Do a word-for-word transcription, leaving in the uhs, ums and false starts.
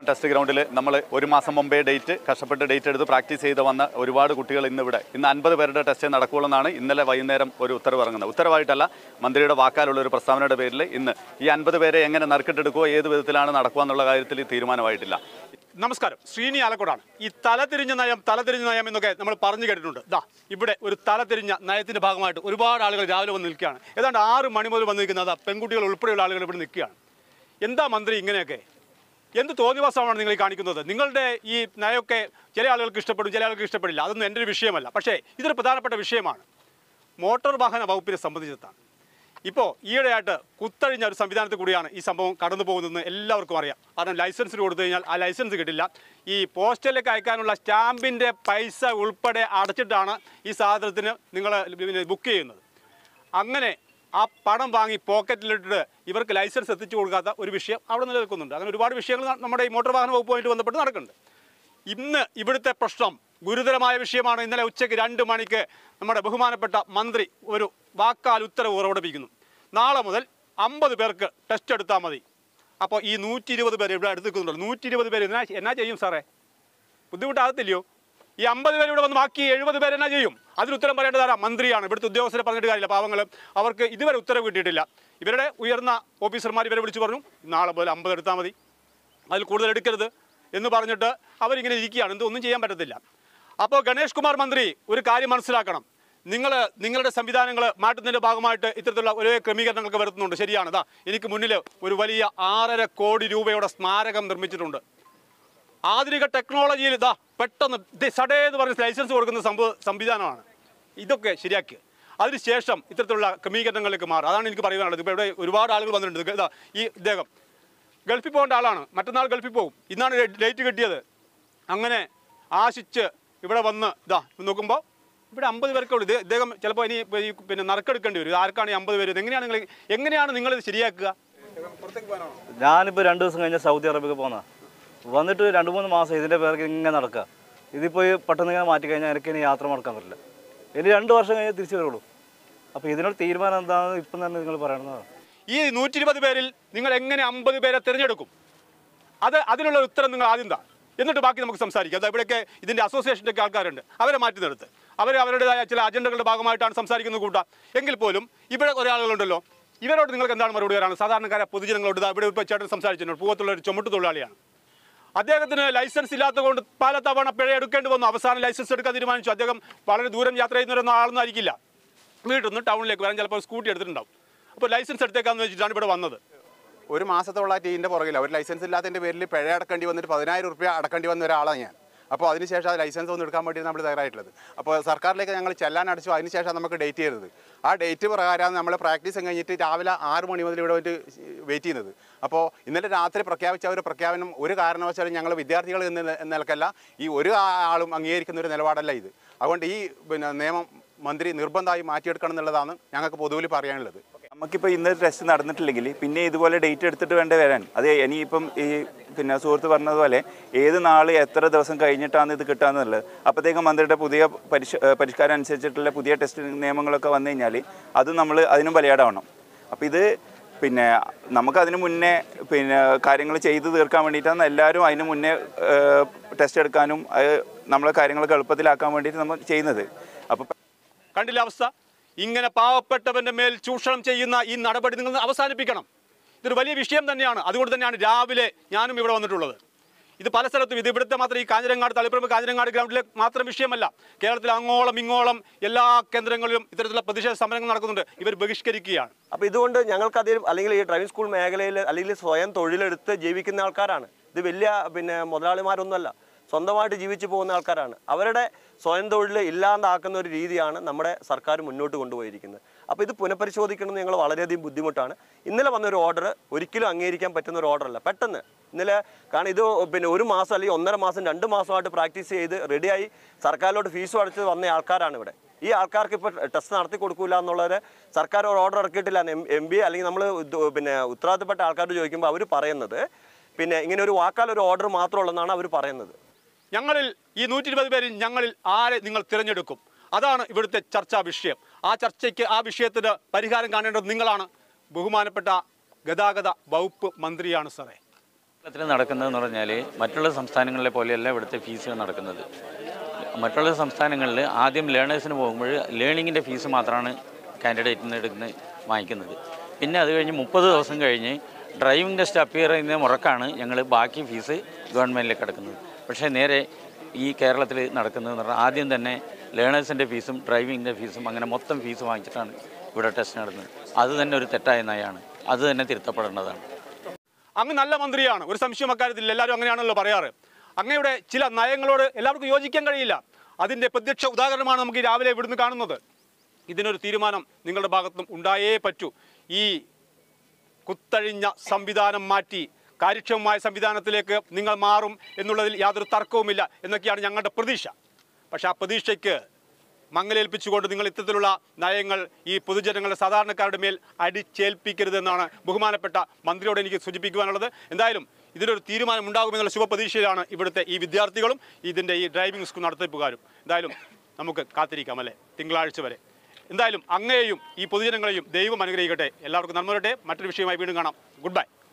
Test ഗ്രൗണ്ടിൽ നമ്മൾ ഒരു മാസം മുമ്പേ ഡേറ്റ് കഷ്ടപ്പെട്ട് ഡേറ്റ് എടുത്ത് പ്രാക്ടീസ് ചെയ്ത് വന്ന ഒരുപാട് കുട്ടികൾ ഇന്നിവിടെ ഇന്ന് അൻപത് പേരുടെ ടെസ്റ്റ് നടക്കുകയുള്ളെന്നാണ് ഇന്നലെ വൈകുന്നേരം ഒരു ഉത്തരവ് ഇറങ്ങുന്നത്. ഉത്തരവായിട്ടല്ല, മന്ത്രിയുടെ വാക്കാലുള്ള ഒരു പ്രസ്താവനയുടെ പേരിൽ ഇന്ന് ഈ അൻപത് പേരെ എങ്ങനെ നറുക്കിട്ടെടുക്കുകയോ ഏത് വിധത്തിലാണ് നടക്കുക എന്നുള്ള കാര്യത്തിൽ തീരുമാനമായിട്ടില്ല. നമസ്കാരം, ശ്രീനി ആലക്കോടാണ്. ഈ തലതിരിഞ്ഞ നയം തലതിരിഞ്ഞ നയം എന്നൊക്കെ നമ്മൾ പറഞ്ഞു കേട്ടിട്ടുണ്ട്. ദാ ഇവിടെ ഒരു തലതിരിഞ്ഞ നയത്തിൻ്റെ ഭാഗമായിട്ട് ഒരുപാട് ആളുകൾ രാവിലെ വന്ന് നിൽക്കുകയാണ്. ഏതാണ്ട് ആറ് മണി മുതൽ വന്ന് നിൽക്കുന്നത് പെൺകുട്ടികൾ ഉൾപ്പെടെയുള്ള ആളുകൾ ഇവിടെ നിൽക്കുകയാണ്. എന്താ മന്ത്രി ഇങ്ങനെയൊക്കെ? എന്ത് തോന്നിവാസമാണ് നിങ്ങൾ ഈ കാണിക്കുന്നത്? നിങ്ങളുടെ ഈ നയമൊക്കെ ചില ആളുകൾക്ക് ഇഷ്ടപ്പെടും, ചില ആളുകൾക്ക് ഇഷ്ടപ്പെടില്ല. അതൊന്നും എൻ്റെ ഒരു വിഷയമല്ല. പക്ഷേ ഇതൊരു പ്രധാനപ്പെട്ട വിഷയമാണ്. മോട്ടോർ വാഹന വകുപ്പിനെ സംബന്ധിച്ചിടത്താണ്. ഇപ്പോൾ ഈയിടെയായിട്ട് കുത്തഴിഞ്ഞ ഒരു സംവിധാനത്തിൽ കൂടിയാണ് ഈ സംഭവം കടന്നു പോകുന്നതെന്ന് എല്ലാവർക്കും അറിയാം. കാരണം ലൈസൻസിന് കൊടുത്തു കഴിഞ്ഞാൽ ആ ലൈസൻസ് കിട്ടില്ല. ഈ പോസ്റ്റലിലേക്ക് അയക്കാനുള്ള സ്റ്റാമ്പിൻ്റെ പൈസ ഉൾപ്പെടെ അടച്ചിട്ടാണ് ഈ സാധനത്തിന് നിങ്ങൾ ബുക്ക് ചെയ്യുന്നത്. അങ്ങനെ ആ പണം വാങ്ങി പോക്കറ്റിലിട്ടിട്ട് ഇവർക്ക് ലൈസൻസ് എത്തിച്ചു കൊടുക്കാത്ത ഒരു വിഷയം അവിടെ നിലനിൽക്കുന്നുണ്ട്. അങ്ങനെ ഒരുപാട് വിഷയങ്ങൾ നമ്മുടെ ഈ മോട്ടോർ വാഹന വകുപ്പുമായിട്ട് ബന്ധപ്പെട്ട് നടക്കുന്നുണ്ട്. ഇന്ന് ഇവിടുത്തെ പ്രശ്നം ഗുരുതരമായ വിഷയമാണ്. ഇന്നലെ ഉച്ചയ്ക്ക് രണ്ട് മണിക്ക് നമ്മുടെ ബഹുമാനപ്പെട്ട മന്ത്രി ഒരു വാക്കാൽ ഉത്തരവ് പുറപ്പെടുവിക്കുന്നു. നാളെ മുതൽ അമ്പത് പേർക്ക് ടെസ്റ്റ് എടുത്താൽ മതി. അപ്പോൾ ഈ നൂറ്റി ഇരുപത് പേര് ഇവിടെ എടുത്തിരിക്കുന്നുണ്ടല്ലോ, നൂറ്റി ഇരുപത് പേര് എന്നാ എന്നാ ചെയ്യും സാറേ? ബുദ്ധിമുട്ടാകത്തില്ലയോ? ഈ അമ്പത് പേര് ഇവിടെ വന്ന് ബാക്കി എഴുപത് പേര് എന്നാ ചെയ്യും? അതിന് ഉത്തരം പറയേണ്ടത് ആരാ? മന്ത്രിയാണ്. ഇവിടുത്തെ ഉദ്യോഗസ്ഥരെ പറഞ്ഞിട്ട് കാര്യമില്ല. പാവങ്ങളും അവർക്ക് ഇതുവരെ ഉത്തരവ് കിട്ടിയിട്ടില്ല. ഇവരുടെ ഉയർന്ന ഓഫീസർമാർ ഇവരെ വിളിച്ച് പറഞ്ഞു നാളെ മുതൽ അമ്പത് എടുത്താൽ മതി, അതിൽ കൂടുതൽ എടുക്കരുത് എന്ന് പറഞ്ഞിട്ട് അവരിങ്ങനെ ഇരിക്കുകയാണ്. എന്തൊന്നും ചെയ്യാൻ പറ്റത്തില്ല. അപ്പോൾ ഗണേഷ് കുമാർ മന്ത്രി ഒരു കാര്യം മനസ്സിലാക്കണം. നിങ്ങൾ നിങ്ങളുടെ സംവിധാനങ്ങൾ മാറ്റുന്നതിൻ്റെ ഭാഗമായിട്ട് ഇത്തരത്തിലുള്ള ഒരേ ക്രമീകരണങ്ങൾക്ക് വരുത്തുന്നുണ്ട്. ശരിയാണ്. ഇതാ എനിക്ക് മുന്നിൽ ഒരു വലിയ ആറര കോടി രൂപയുടെ സ്മാരകം നിർമ്മിച്ചിട്ടുണ്ട്. ആധുനിക ടെക്നോളജിയിൽ ഇതാ പെട്ടെന്ന് ഇത് സഡേ എന്ന് പറഞ്ഞ് ലൈസൻസ് കൊടുക്കുന്ന സംഭവ സംവിധാനമാണ്. ഇതൊക്കെ ശരിയാക്കി അതിനുശേഷം ഇത്തരത്തിലുള്ള ക്രമീകരണങ്ങളിലേക്ക് മാറും. അതാണ് എനിക്ക് പറയാനുള്ളത്. ഇപ്പോൾ ഇവിടെ ഒരുപാട് ആളുകൾ വന്നിട്ടുണ്ട്. ഇതാ ഈ ഇദ്ദേഹം ഗൾഫിൽ പോകേണ്ട ആളാണ്. മറ്റന്നാൾ ഗൾഫിൽ പോകും. ഇന്നാണ് ഡേറ്റ് കിട്ടിയത്. അങ്ങനെ ആശിച്ച് ഇവിടെ വന്ന് ഇതാ നോക്കുമ്പോൾ ഇവിടെ അമ്പത് പേർക്കുള്ളൂ. ഇത് ഇദ്ദേഹം ചിലപ്പോൾ ഇനി പിന്നെ നറുക്കെടുക്കേണ്ടി വരും. ആർക്കാണ് ഈ അമ്പത് പേര്? എങ്ങനെയാണ് നിങ്ങൾ എങ്ങനെയാണ് നിങ്ങളിത് ശരിയാക്കുക? ഞാനിപ്പോൾ രണ്ട് ദിവസം കഴിഞ്ഞാൽ സൗദി അറേബ്യക്ക് പോകുന്ന വന്നിട്ട് രണ്ട് മൂന്ന് മാസം ഇതിൻ്റെ പേർക്ക് ഇങ്ങനെ നടക്കുക. ഇതിപ്പോൾ ഈ പെട്ടെന്ന് ഇങ്ങനെ മാറ്റി കഴിഞ്ഞാൽ എനിക്ക് ഇനി യാത്ര മറക്കാൻ പറ്റില്ല. ഇനി രണ്ട് വർഷം കഴിഞ്ഞാൽ തിരിച്ചു വരുള്ളൂ. അപ്പോൾ ഇതിനൊരു തീരുമാനം എന്താണെന്ന് ഇപ്പം തന്നെ നിങ്ങൾ പറയണമെന്നാണ്. ഈ നൂറ്റി ഇരുപത് പേരിൽ നിങ്ങൾ എങ്ങനെ അമ്പത് പേരെ തിരഞ്ഞെടുക്കും? അത് അതിനുള്ള ഉത്തരം നിങ്ങൾ ആദ്യം താ, എന്നിട്ട് ബാക്കി നമുക്ക് സംസാരിക്കാം. അത് ഇവിടെയൊക്കെ ഇതിൻ്റെ അസോസിയേഷൻ്റെ ഒക്കെ ആൾക്കാരുണ്ട്. അവരെ മാറ്റി നിർത്ത്. അവർ അവരുടേതായ ചില അജണ്ടകളുടെ ഭാഗമായിട്ടാണ് സംസാരിക്കുന്നത് കൂട്ടാം. എങ്കിൽ പോലും ഇവിടെ കുറേ ആളുകളുണ്ടല്ലോ. ഇവരോട് നിങ്ങൾക്ക് എന്താണ് മറുപടി വരാണ്? സാധാരണക്കാരെ പൊതുജനങ്ങളോട് ഇവിടെ ഇപ്പോൾ ചേട്ടൻ സംസാരിച്ചിട്ടുണ്ട്. പൂവത്തുള്ള ഒരു ചുമട്ട് തൊഴിലാളിയാണ്. അദ്ദേഹത്തിന് ലൈസൻസ് ഇല്ലാത്തതുകൊണ്ട് പല തവണ പിഴ എടുക്കേണ്ടി വന്നു. അവസാനം ലൈസൻസ് എടുക്കാൻ തീരുമാനിച്ചു. അദ്ദേഹം വളരെ ദൂരം യാത്ര ചെയ്യുന്നവരൊന്നും ആളൊന്നും ആയിരിക്കില്ല. വീട്ടിൽ നിന്ന് ടൗണിലേക്ക് വരാൻ ചിലപ്പോൾ സ്കൂട്ടി എടുത്തിട്ടുണ്ടാവും. അപ്പോൾ ലൈസൻസ് എടുത്തേക്കാന്ന് വെച്ചിട്ടാണ് ഇവിടെ വന്നത്. ഒരു മാസത്തോളായിട്ട് ഇതിൻ്റെ പുറകില്ല. ഒരു ലൈസൻസ് ഇല്ലാത്തതിൻ്റെ പേരിൽ പിഴ അടക്കേണ്ടി വന്നിട്ട് പതിനായിരം റുപ്യ അടക്കേണ്ടി വന്ന ഒരാളാണ് ഞാൻ. അപ്പോൾ അതിനുശേഷം ആ ലൈസൻസ് ഒന്നും എടുക്കാൻ വേണ്ടി നമ്മൾ തയ്യാറായിട്ടുള്ളത്. അപ്പോൾ സർക്കാരിലേക്ക് ഞങ്ങൾ ചെല്ലാൻ അടച്ചു. അതിനുശേഷം നമുക്ക് ഡേറ്റ് ചെയ്തത്. ആ ഡേറ്റ് പ്രകാരമാണ് നമ്മൾ പ്രാക്ടീസ് കഴിഞ്ഞിട്ട് രാവിലെ ആറ് മണി മുതൽ ഇവിടെ വന്നിട്ട് വെയിറ്റ് ചെയ്യുന്നത്. അപ്പോൾ ഇന്നലെ രാത്രി പ്രഖ്യാപിച്ച ഒരു പ്രഖ്യാപനം ഒരു കാരണവശാലും ഞങ്ങൾ വിദ്യാർത്ഥികൾ എന്ന നിലക്കല്ല, ഈ ഒരു ആളും അംഗീകരിക്കുന്ന ഒരു നിലപാടല്ല ഇത്. അതുകൊണ്ട് ഈ പിന്നെ നിയമം മന്ത്രി നിർബന്ധമായി മാറ്റിയെടുക്കണം എന്നുള്ളതാണ് ഞങ്ങൾക്ക് പൊതുവിൽ പറയാനുള്ളത്. നമുക്കിപ്പോൾ ഇന്ന് ടെസ്റ്റ് നടന്നിട്ടില്ലെങ്കിൽ പിന്നെ ഇതുപോലെ ഡേറ്റ് എടുത്തിട്ട് വേണ്ട വരാൻ. അത് ഇനിയിപ്പം ഈ പിന്നെ സുഹൃത്ത് പറഞ്ഞതുപോലെ ഏത് നാൾ എത്ര ദിവസം കഴിഞ്ഞിട്ടാണ് ഇത് കിട്ടാന്നുള്ളത്. അപ്പോഴത്തേക്കും മന്ത്രിയുടെ പുതിയ പരിഷ പരിഷ്കാരം അനുസരിച്ചിട്ടുള്ള പുതിയ ടെസ്റ്റ് നിയമങ്ങളൊക്കെ വന്നു കഴിഞ്ഞാൽ അത് നമ്മൾ അതിനും ബലിയാടാവണം. അപ്പോൾ ഇത് പിന്നെ നമുക്കതിന് മുന്നേ പിന്നെ കാര്യങ്ങൾ ചെയ്ത് തീർക്കാൻ വേണ്ടിയിട്ടാണ് എല്ലാവരും അതിന് മുന്നേ ടെസ്റ്റ് എടുക്കാനും അത് നമ്മളെ കാര്യങ്ങളൊക്കെ എളുപ്പത്തിലാക്കാൻ വേണ്ടിയിട്ട് നമ്മൾ ചെയ്യുന്നത്. അപ്പോൾ കണ്ടില്ല അവസ്ഥ? ഇങ്ങനെ പാവപ്പെട്ടവൻ്റെ മേൽ ചൂഷണം ചെയ്യുന്ന ഈ നടപടി നിങ്ങൾ അവസാനിപ്പിക്കണം. ഇതൊരു വലിയ വിഷയം തന്നെയാണ്. അതുകൊണ്ട് തന്നെയാണ് രാവിലെ ഞാനും ഇവിടെ വന്നിട്ടുള്ളത്. ഇത് പല സ്ഥലത്തും, ഇത് ഇവിടുത്തെ മാത്രം ഈ കാഞ്ഞിരങ്ങാട് തളിപ്പറമ്പ് കാഞ്ഞിരങ്ങാട് ഗ്രൗണ്ടിലെ മാത്രം വിഷയമല്ല. കേരളത്തിൽ അങ്ങോളം ഇങ്ങോളം എല്ലാ കേന്ദ്രങ്ങളിലും ഇത്തരത്തിലുള്ള പ്രതിഷേധ സമരങ്ങൾ നടക്കുന്നുണ്ട്. ഇവർ ബഹിഷ്കരിക്കുകയാണ്. അപ്പോൾ ഇതുകൊണ്ട് ഞങ്ങൾക്കതിൽ അല്ലെങ്കിൽ ഈ ഡ്രൈവിംഗ് സ്കൂൾ മേഖലയിൽ അല്ലെങ്കിൽ സ്വയം തൊഴിലെടുത്ത് ജീവിക്കുന്ന ആൾക്കാരാണ്. ഇത് വലിയ പിന്നെ മുതലാളിമാരൊന്നുമല്ല, സ്വന്തമായിട്ട് ജീവിച്ചു പോകുന്ന ആൾക്കാരാണ്. അവരുടെ സ്വയം തൊഴിൽ ഇല്ലാതാക്കുന്ന ഒരു രീതിയാണ് നമ്മുടെ സർക്കാർ മുന്നോട്ട് കൊണ്ടുപോയിരിക്കുന്നത്. അപ്പോൾ ഇത് പുനഃപരിശോധിക്കണമെന്ന് ഞങ്ങൾ വളരെയധികം ബുദ്ധിമുട്ടാണ്. ഇന്നലെ വന്നൊരു ഓർഡർ ഒരിക്കലും അംഗീകരിക്കാൻ പറ്റുന്ന ഒരു ഓർഡറല്ല. പെട്ടെന്ന് ഇന്നലെ കാരണം ഇത് പിന്നെ ഒരു മാസം അല്ലെങ്കിൽ ഒന്നര മാസം രണ്ട് മാസമായിട്ട് പ്രാക്ടീസ് ചെയ്ത് റെഡിയായി സർക്കാരിലോട്ട് ഫീസും അടച്ച് വന്ന ആൾക്കാരാണ് ഇവിടെ. ഈ ആൾക്കാർക്ക് ഇപ്പോൾ ടെസ്റ്റ് നടത്തി കൊടുക്കില്ല എന്നുള്ളത് സർക്കാർ ഒരു ഓർഡർ ഇറക്കിയിട്ടില്ല. എം എം ബി അല്ലെങ്കിൽ നമ്മൾ പിന്നെ ഉത്തരവാദിത്തപ്പെട്ട ആൾക്കാരോട് ചോദിക്കുമ്പോൾ അവർ പറയുന്നത് പിന്നെ ഇങ്ങനെ ഒരു വാക്കാലൊരു ഓർഡർ മാത്രമുള്ളതെന്നാണ് അവർ പറയുന്നത്. ഞങ്ങളിൽ ഈ നൂറ്റി ഇരുപത് പേരിൽ ഞങ്ങളിൽ ആരെ നിങ്ങൾ തിരഞ്ഞെടുക്കും? അതാണ് ഇവിടുത്തെ ചർച്ചാ വിഷയം. ആ ചർച്ചയ്ക്ക് ആ വിഷയത്തിന് പരിഹാരം കാണേണ്ടത് നിങ്ങളാണ്. ബഹുമാനപ്പെട്ട ഗതാഗത വകുപ്പ് മന്ത്രിയാണ് സാറേ. കേരളത്തിൽ നടക്കുന്നതെന്ന് പറഞ്ഞാൽ മറ്റുള്ള സംസ്ഥാനങ്ങളിലെ പോലെയല്ല ഇവിടുത്തെ ഫീസ് നടക്കുന്നത്. മറ്റുള്ള സംസ്ഥാനങ്ങളിൽ ആദ്യം ലേണേഴ്സിന് പോകുമ്പോൾ ലേണിങ്ങിൻ്റെ ഫീസ് മാത്രമാണ് കാൻഡിഡേറ്റിന് എടുക്കുന്ന വാങ്ങിക്കുന്നത്. പിന്നെ അത് കഴിഞ്ഞ് മുപ്പത് ദിവസം കഴിഞ്ഞ് ഡ്രൈവിംഗ് ടെസ്റ്റ് അപ്പിയർ ചെയ്യുന്ന മുറക്കാണ് ഞങ്ങൾ ബാക്കി ഫീസ് ഗവൺമെൻറ്റിലേക്ക് അടക്കുന്നത്. പക്ഷേ നേരെ ഈ കേരളത്തിൽ നടക്കുന്നതെന്ന് പറഞ്ഞാൽ ആദ്യം തന്നെ ലേണേഴ്സിൻ്റെ ഫീസും ഡ്രൈവിങ്ങിൻ്റെ ഫീസും അങ്ങനെ മൊത്തം ഫീസ് വാങ്ങിച്ചിട്ടാണ് ഇവിടെ ടെസ്റ്റ് നടത്തുന്നത്. അത് തന്നെ ഒരു തെറ്റായ നയമാണ്. അത് തന്നെ തിരുത്തപ്പെടേണ്ടതാണ്. അങ്ങ് നല്ല മന്ത്രിയാണ്, ഒരു സംശയം അക്കാര്യത്തിൽ എല്ലാവരും അങ്ങനെയാണല്ലോ പറയാറ്. അങ്ങയുടെ ചില നയങ്ങളോട് എല്ലാവർക്കും യോജിക്കാൻ കഴിയില്ല. അതിൻ്റെ പ്രത്യക്ഷ ഉദാഹരണമാണ് നമുക്ക് ഈ രാവിലെ ഇവിടുന്ന് കാണുന്നത്. ഇതിനൊരു തീരുമാനം നിങ്ങളുടെ ഭാഗത്തും ഉണ്ടായേ പറ്റൂ. ഈ കുത്തഴിഞ്ഞ സംവിധാനം മാറ്റി കാര്യക്ഷമമായ സംവിധാനത്തിലേക്ക് നിങ്ങൾ മാറും എന്നുള്ളതിൽ യാതൊരു തർക്കവുമില്ല എന്നൊക്കെയാണ് ഞങ്ങളുടെ പ്രതീക്ഷ. പക്ഷേ ആ പ്രതീക്ഷയ്ക്ക് മങ്ങലേൽപ്പിച്ചുകൊണ്ട് നിങ്ങൾ ഇത്തരത്തിലുള്ള നയങ്ങൾ ഈ പൊതുജനങ്ങളുടെ സാധാരണക്കാരുടെ മേൽ അടിച്ചേൽപ്പിക്കരുതെന്നാണ് ബഹുമാനപ്പെട്ട മന്ത്രിയോട് എനിക്ക് സൂചിപ്പിക്കുവാനുള്ളത്. എന്തായാലും ഇതിലൊരു തീരുമാനം ഉണ്ടാകുമെന്നുള്ള ശുഭപ്രതീക്ഷയിലാണ് ഇവിടുത്തെ ഈ വിദ്യാർത്ഥികളും ഇതിൻ്റെ ഈ ഡ്രൈവിംഗ് സ്കൂൾ നടത്തിപ്പുകാരും. എന്തായാലും നമുക്ക് കാത്തിരിക്കാം അല്ലേ തിങ്കളാഴ്ച വരെ. എന്തായാലും അങ്ങയെയും ഈ പൊതുജനങ്ങളെയും ദൈവം അനുഗ്രഹിക്കട്ടെ. എല്ലാവർക്കും നന്മ വരട്ടെ. മറ്റൊരു വിഷയമായി വീണ്ടും കാണാം. Good bye.